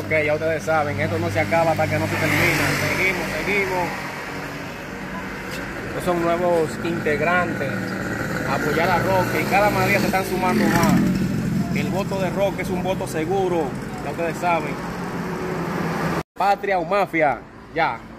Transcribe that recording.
Ok, ya ustedes saben, esto no se acaba hasta que no se termina. Seguimos. Estos son nuevos integrantes a apoyar a Roque y cada día se están sumando más. El voto de Roque es un voto seguro, ya ustedes saben. Patria o mafia, ya.